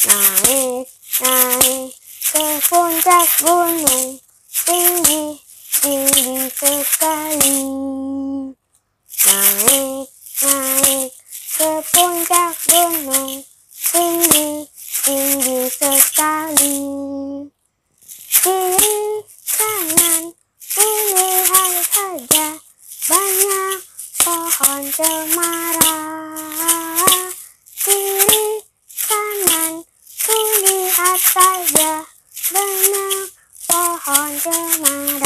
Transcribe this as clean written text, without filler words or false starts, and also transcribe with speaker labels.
Speaker 1: Naik, naik ke puncak gunung, tinggi, tinggi sekali. Naik, naik ke puncak gunung, tinggi, tinggi sekali. Kiri, kanan, kulihat saja, banyak pohon cemara. Kiri, kanan, kulihat saja, banyak pohon cemara.